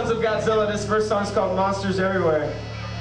sons of Godzilla. This first song's called Monsters Everywhere.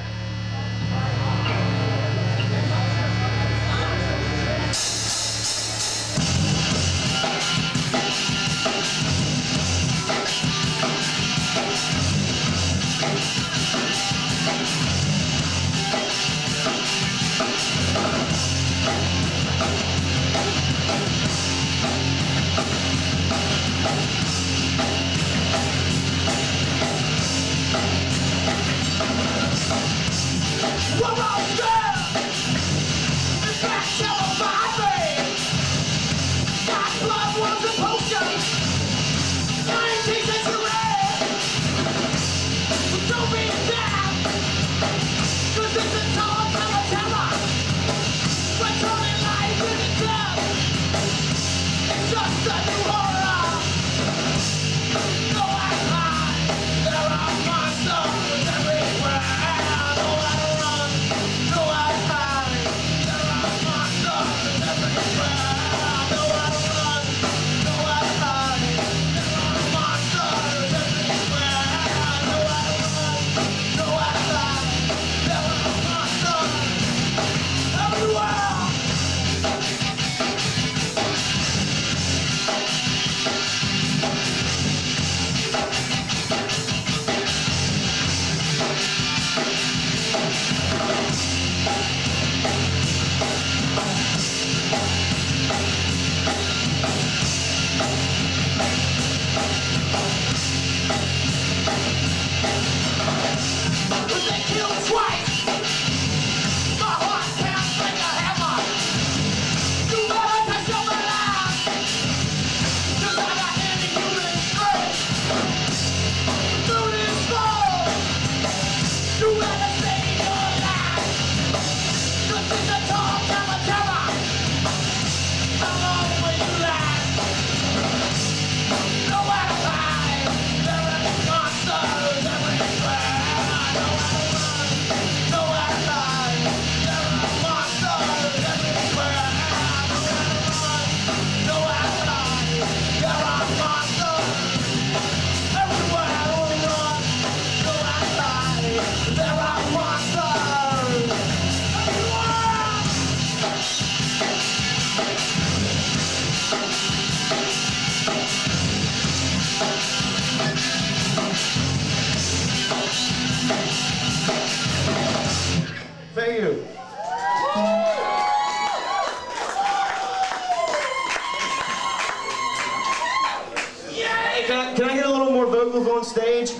Thank you. Hey, can I get a little more vocals on stage?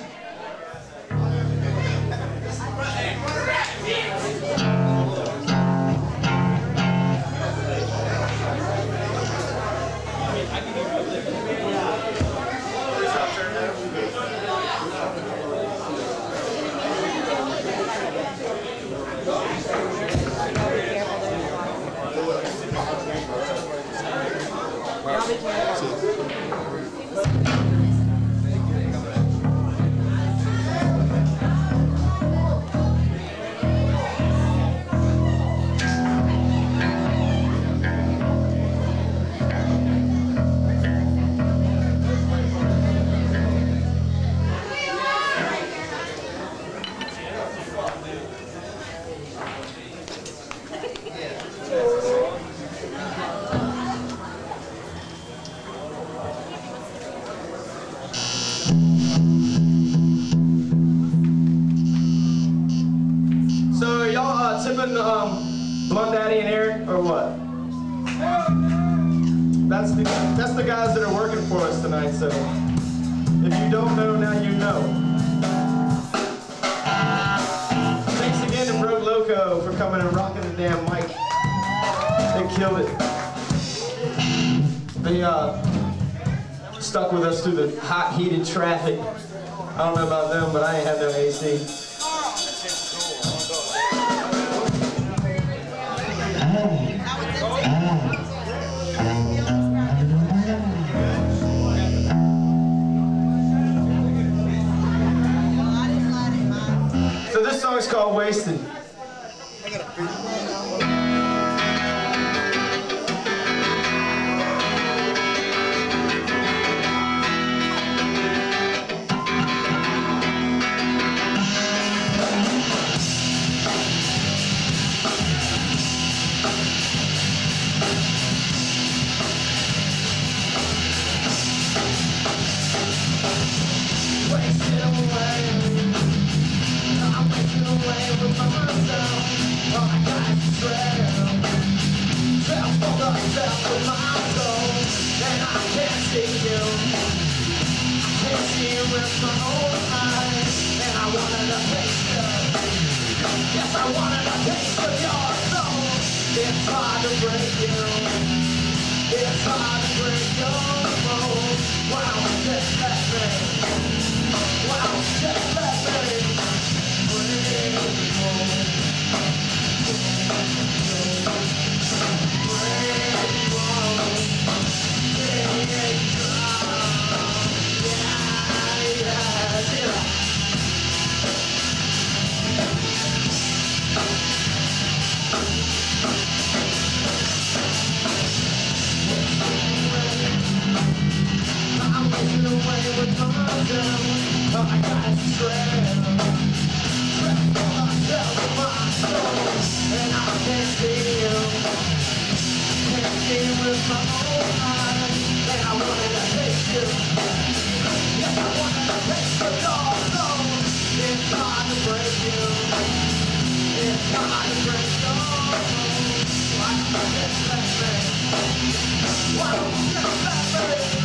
So y'all tipping Blunt Daddy and Eric, or what? That's the guys that are working for us tonight, so if you don't know, now you know. Thanks again to Broke Loco for coming and rocking the damn mic. They killed it. They stuck with us through the hot, heated traffic. I don't know about them, but I ain't had no AC. So this song is called Wasted. can't see it with my own eyes, and I wanted to taste it. Yes, I wanted a taste of your soul. It's hard to break you. It's hard to break your mold. Wow, just let me. Wow, just let me. Break your mold. I got strength for myself and my soul, and I can't feel with my own eyes, and I wanted to taste you. Yes, I wanted to taste of your soul. It's hard to break you. It's hard to break your soul. Why don't you just let me? Why don't you just let me?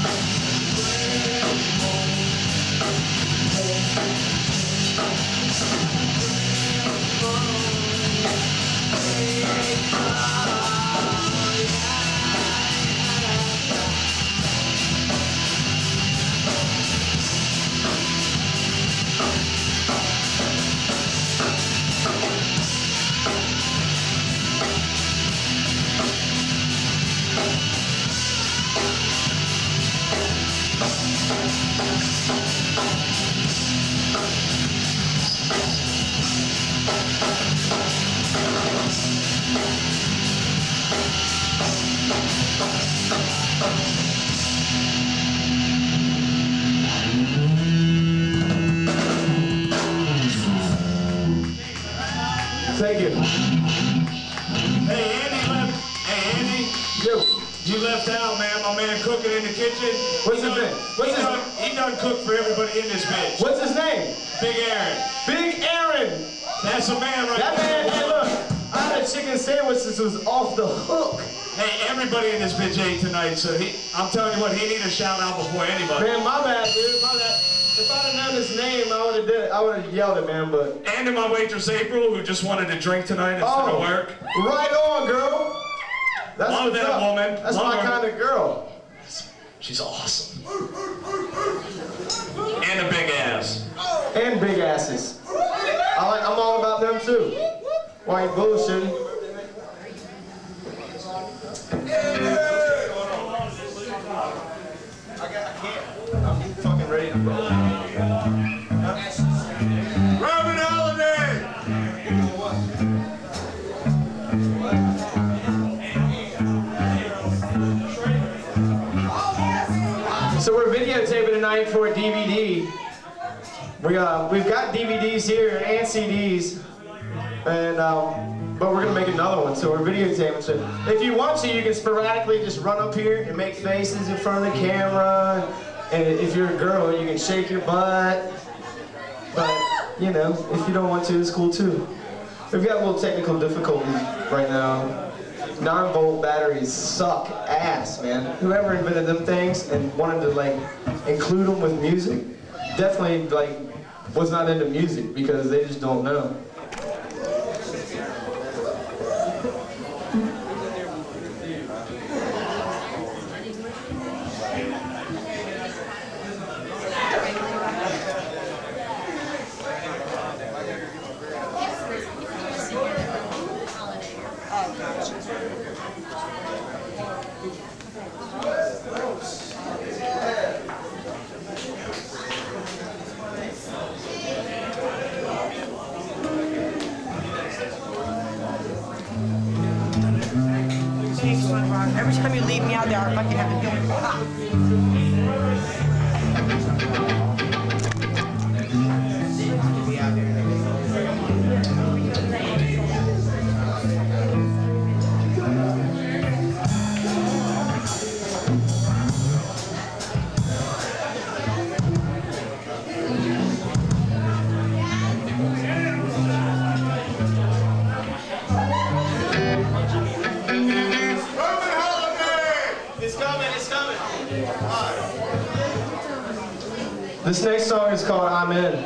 Thank you. Hey, Andy left. Hey, Andy. Yo. You left out, man. My man cooking in the kitchen. What's his name? He done cook for everybody in this bitch. What's his name? Big Aaron. Big Aaron. That's a man right That there. man, hey look, I had a chicken sandwich that was off the hook. Hey, everybody in this bitch ate tonight, so I'm telling you what, he need a shout out before anybody. Man, my bad, dude, my bad. If I'd have known his name, I would have yelled at man, but... And to my waitress April, who just wanted to drink tonight instead of work. Right on, girl. That's Love what's that up. woman. That's Love my her. kind of girl. She's awesome. And a big ass. And big asses. I'm all about them too. Why you bullshitting? I'm fucking ready to roll. Robin Holiday! So we're videotaping tonight for a DVD. We've got DVDs here and CDs, and but we're gonna make another one. So we're videotaping. So if you want to, you can sporadically just run up here and make faces in front of the camera. And if you're a girl, you can shake your butt. But you know, if you don't want to, it's cool too. We've got a little technical difficulties right now. 9-volt batteries suck ass, man. Whoever invented them things and wanted to like include them with music, definitely like was not into music because they just don't know. Every time you leave me out there, I fucking have to deal with the cops. It's coming, it's coming. This next song is called I'm In.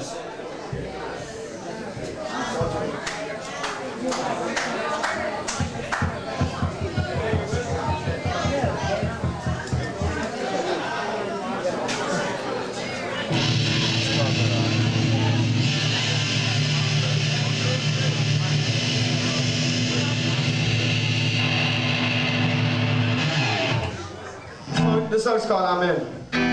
This song's called I'm In.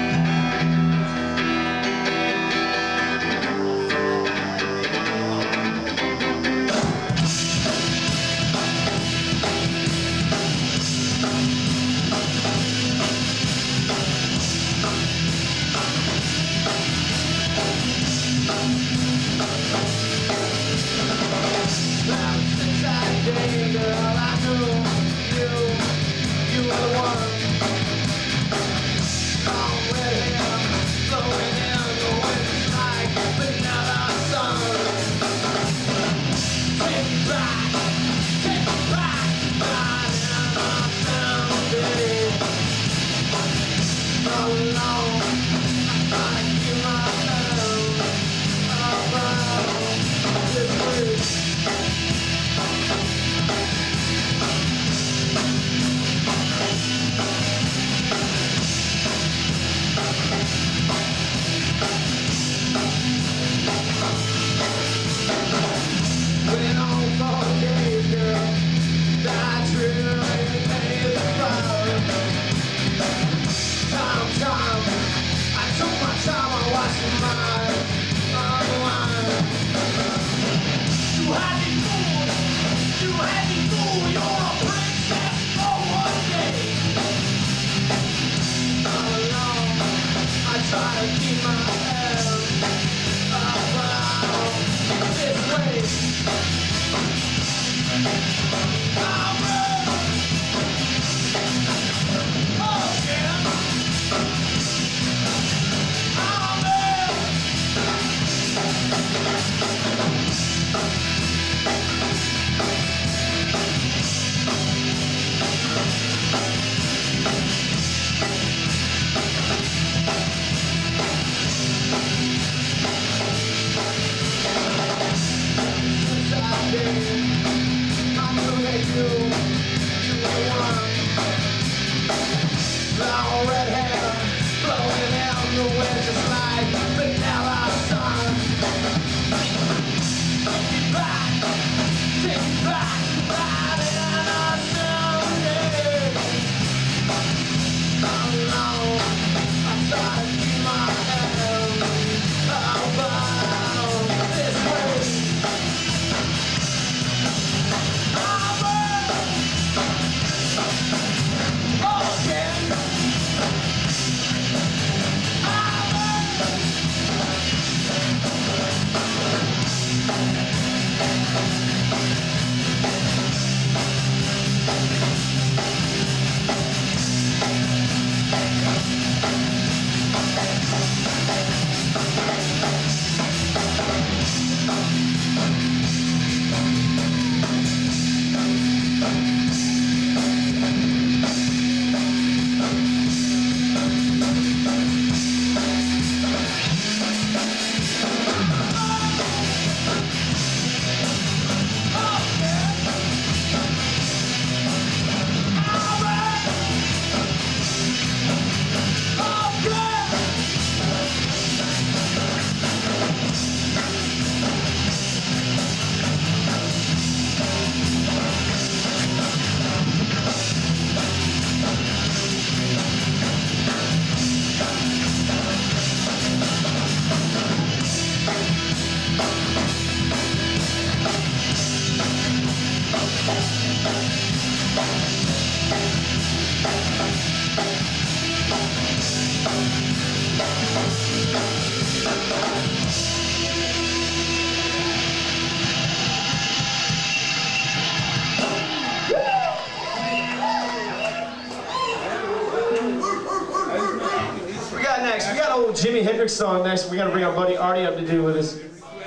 Jimi Hendrix song next. We gotta bring our buddy Artie up to do with us.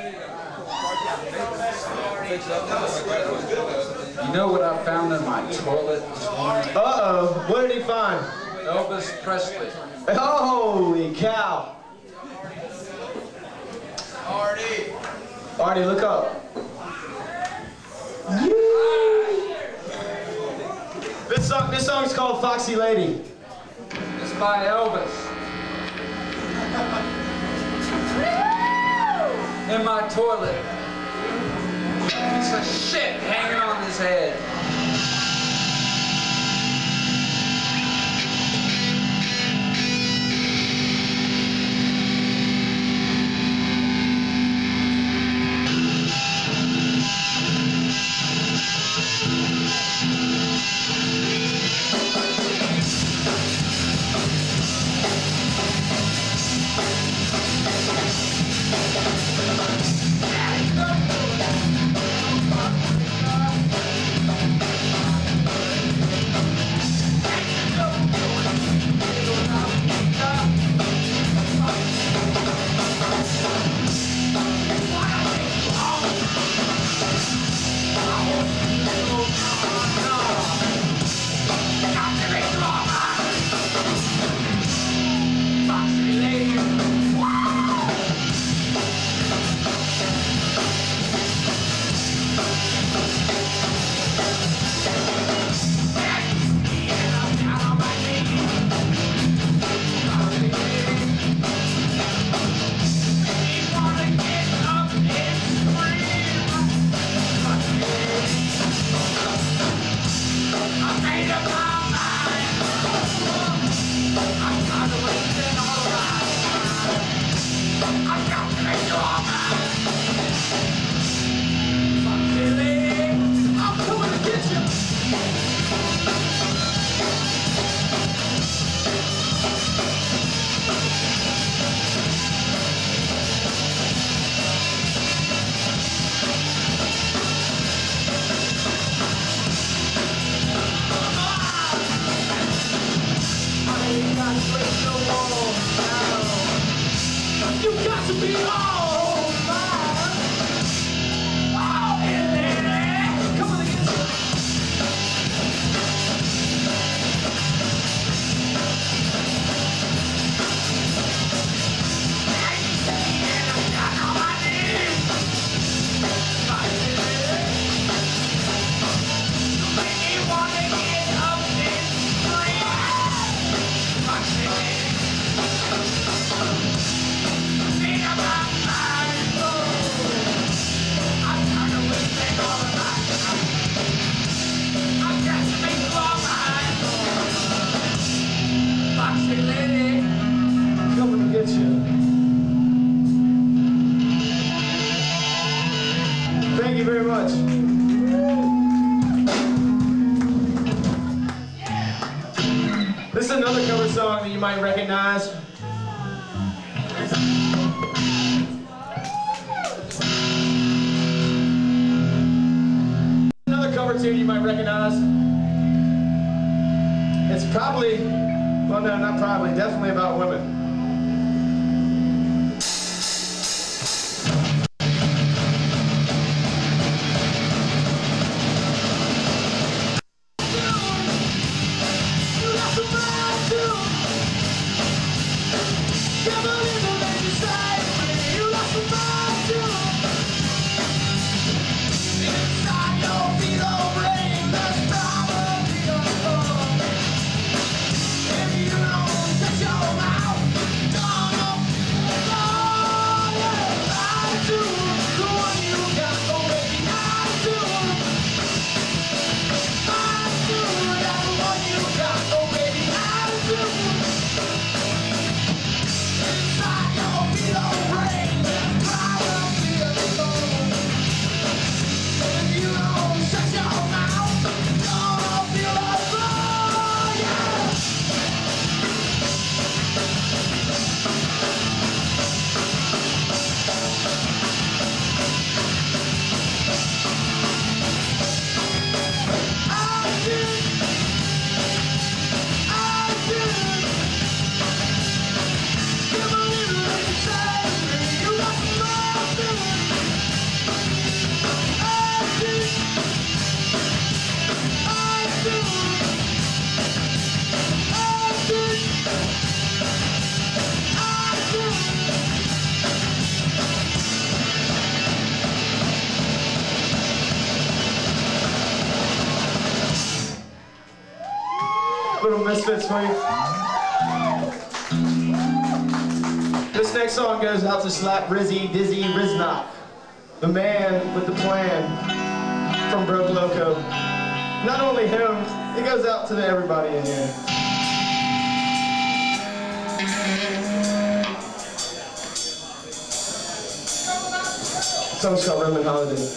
You know what I found in my toilet this morning? Uh-oh, what did he find? Elvis Presley. Holy cow. Artie, look up. This song's called Foxy Lady. It's by Elvis. In my toilet. Piece of shit hanging on his head. Thank you very much. This is another cover song that you might recognize. Another cover tune you might recognize. It's probably, well no, not probably, definitely about women. Misfits for you. This next song goes out to Slap Rizzy Dizzy Riznok, the man with the plan from Broke Loco. Not only him, it goes out to everybody in here. Song's called Roman Holiday.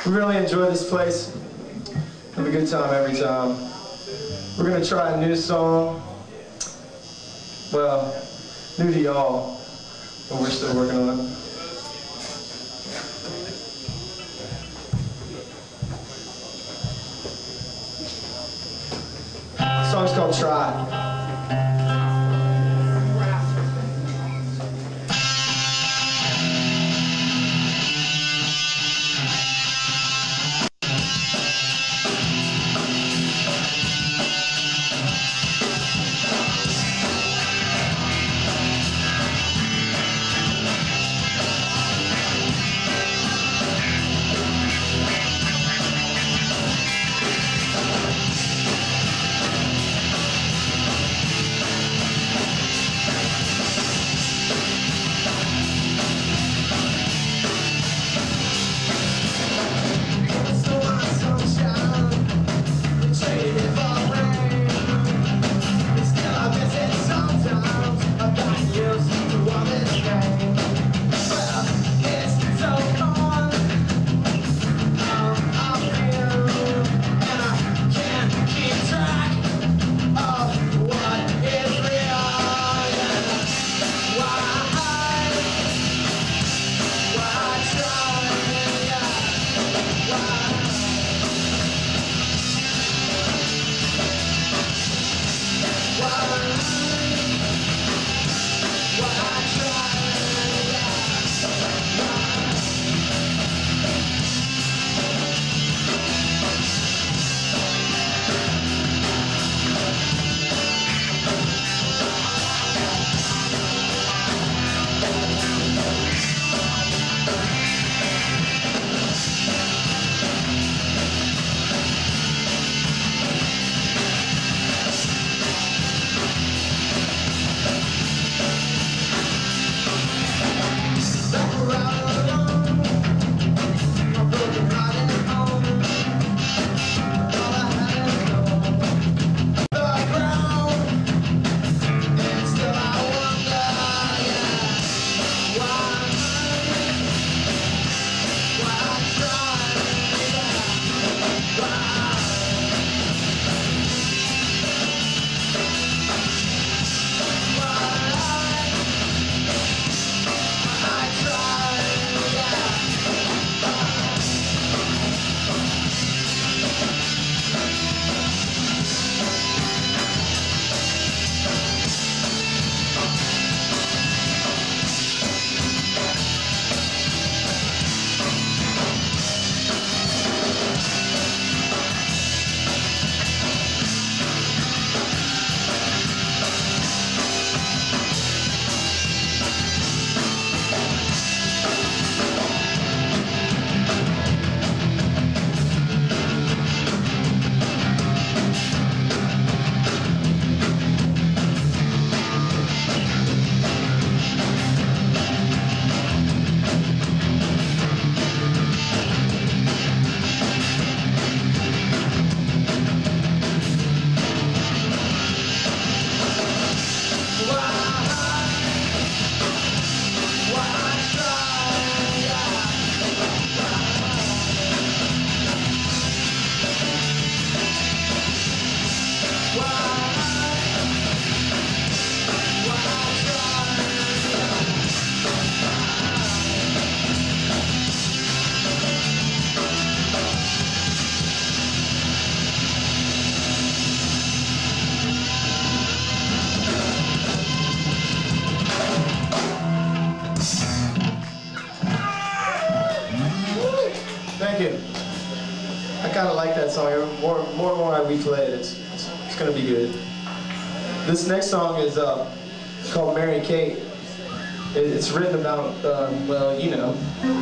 We really enjoy this place. Have a good time every time. We're gonna try a new song. Well, new to y'all, but we're still working on it. The song's called Try. Thank you. I kind of like that song. More and more we play it, it's going to be good. This next song is called Mary Kate. It's written about, well, you know.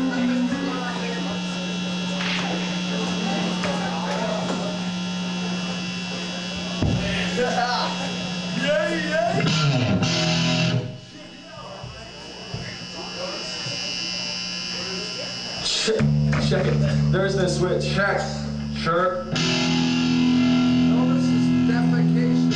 Check it. There's no switch. Check. Sure. No, this is defecation.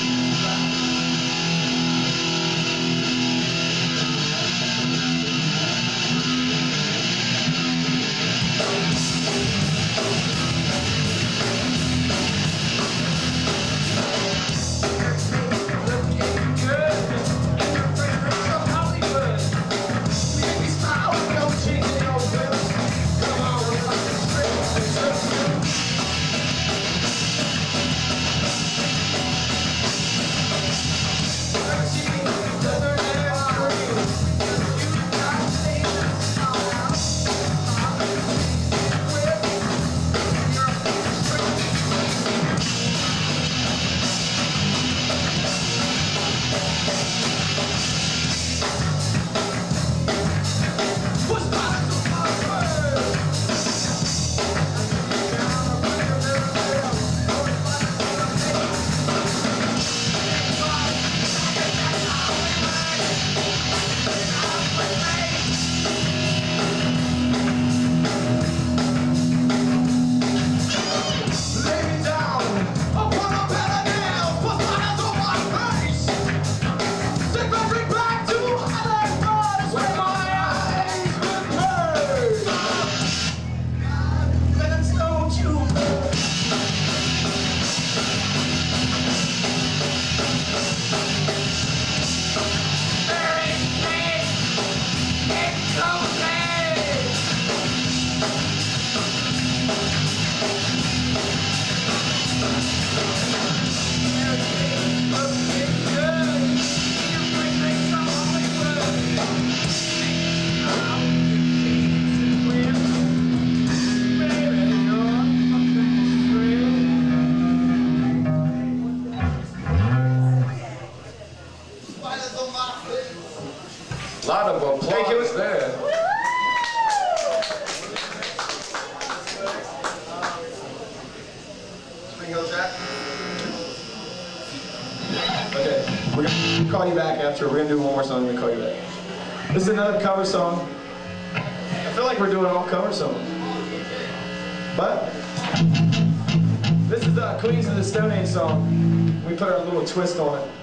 A lot of applause there. Okay, we're gonna call you back after. We're gonna do one more song and then call you back. This is another cover song. I feel like we're doing all cover songs. But this is the Queens of the Stone Age song. We put our little twist on it.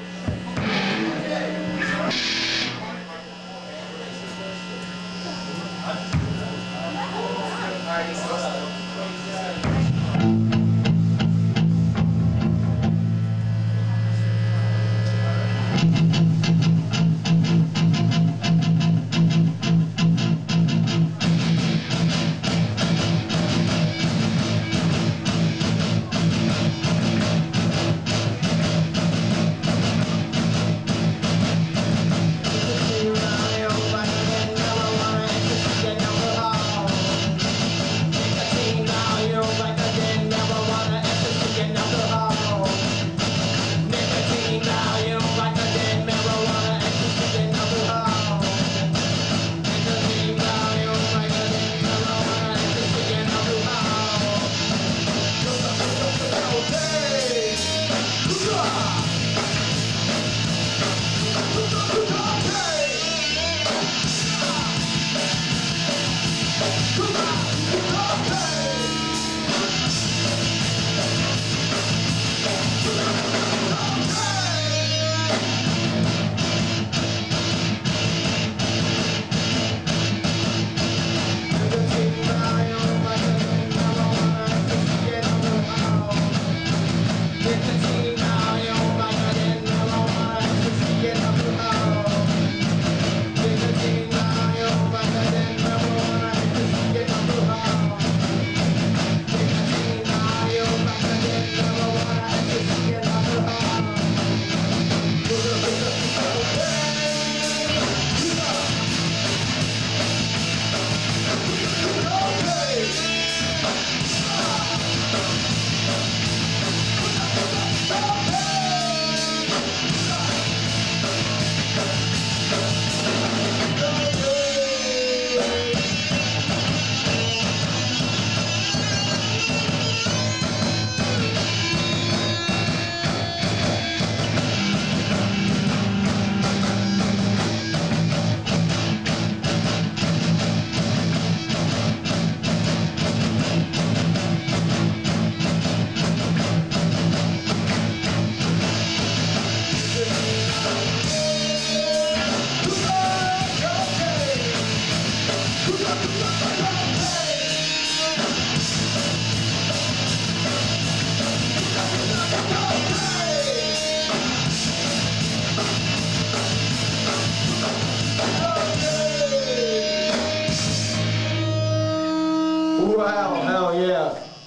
Wow, hell yeah.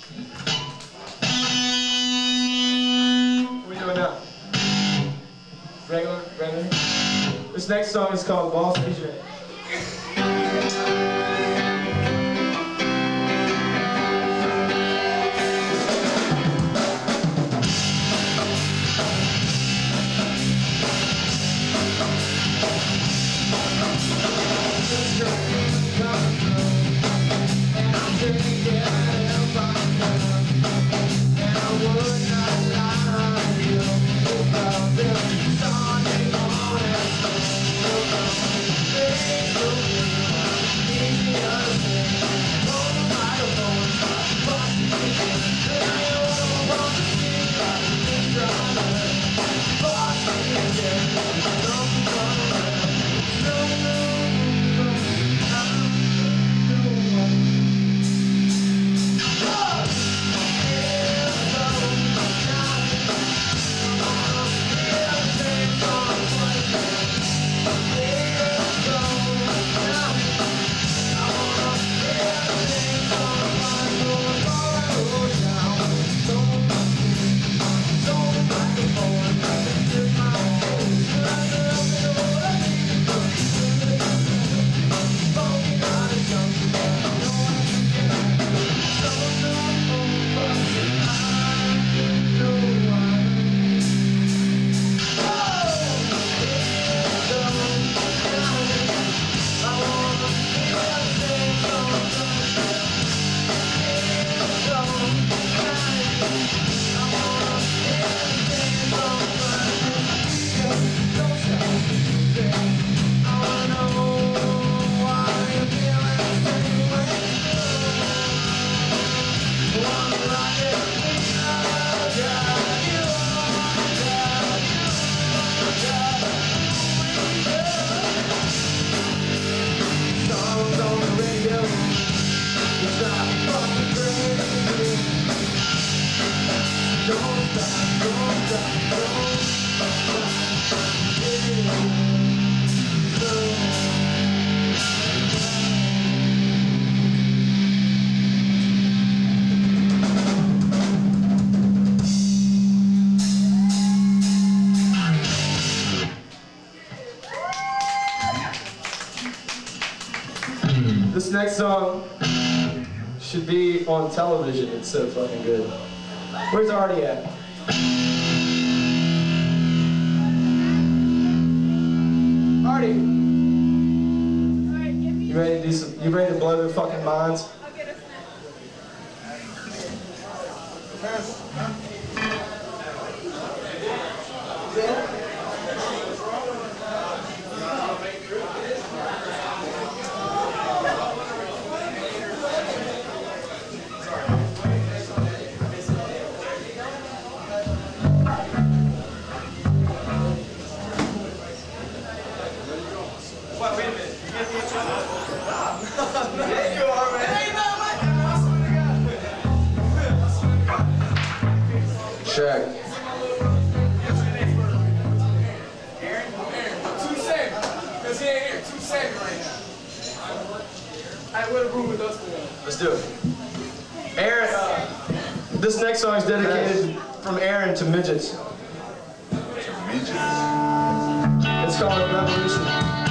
What are we doing now? Regular? This next song is called Boss DJ. Sunday morning, This next song should be on television. It's so fucking good. Where's Artie at? Artie! You ready to do some, you ready to blow their fucking minds? Check. Aaron, 2 seconds. Because he ain't here. 2 seconds right now. I would have room with us today. Let's do it. Aaron, this next song is dedicated from Aaron to midgets. It's called Revolution.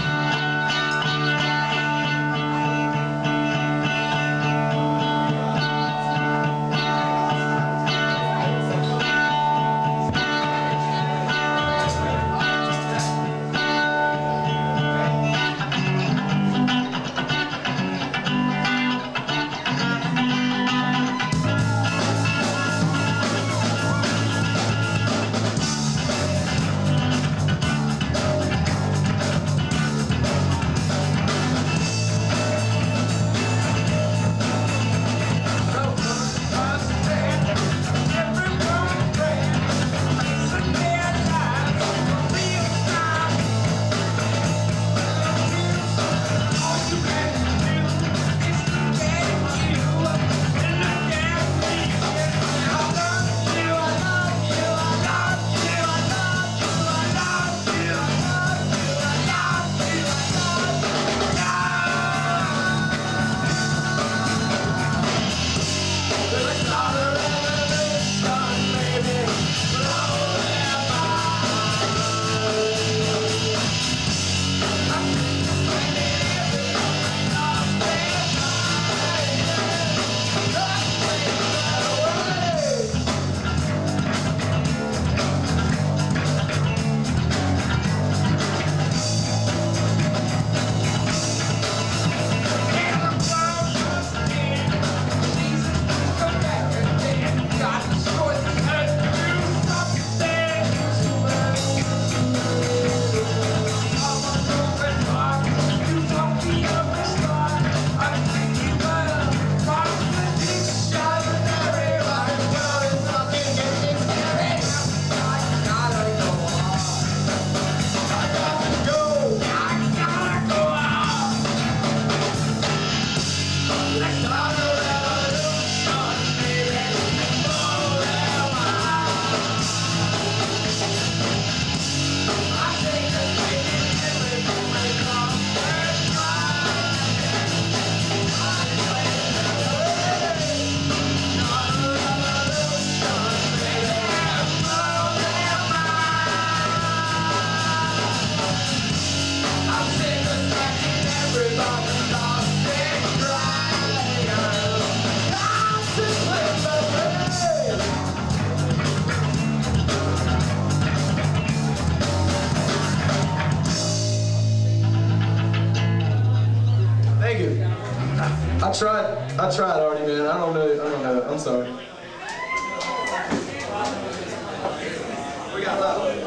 I tried already, man. I don't know. I'm sorry. We got love.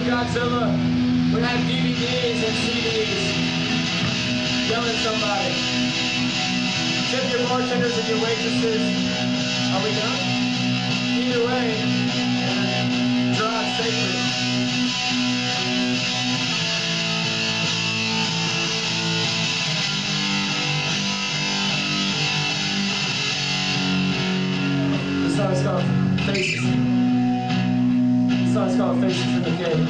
Godzilla. We have DVDs and CDs. Yell at somebody. Tip your bartenders and your waitresses. Are we done? Either way, drive safely. This song's called Faces. This song's called Faces in the Cave.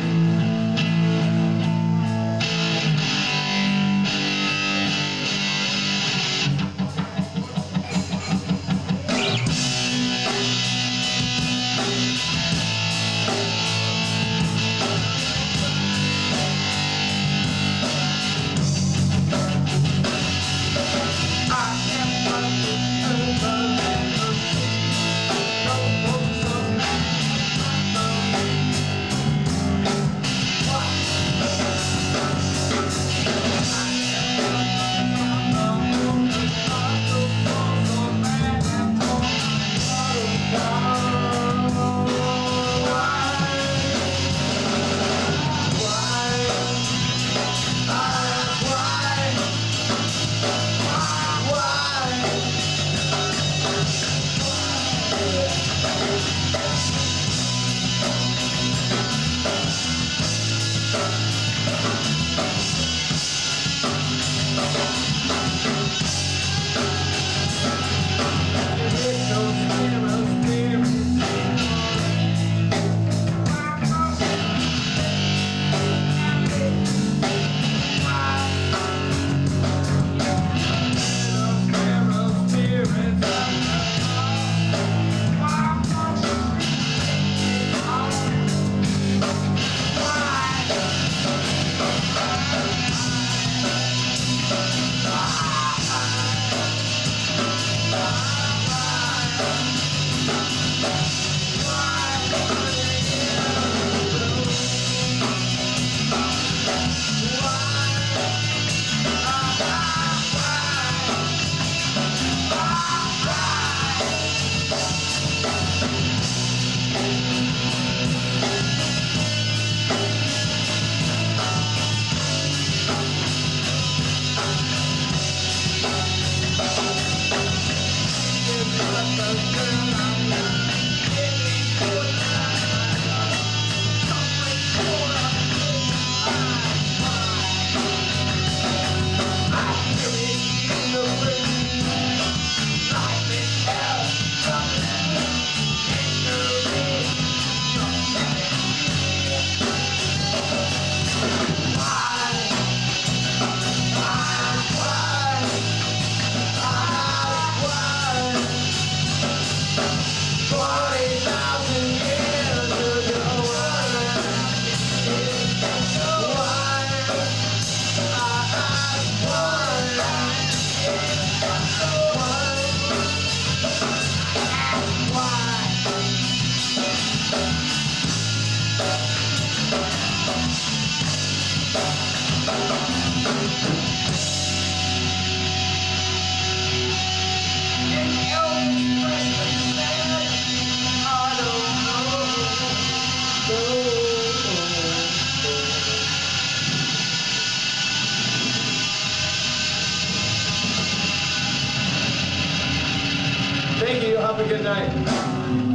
Thank you. Have a good night.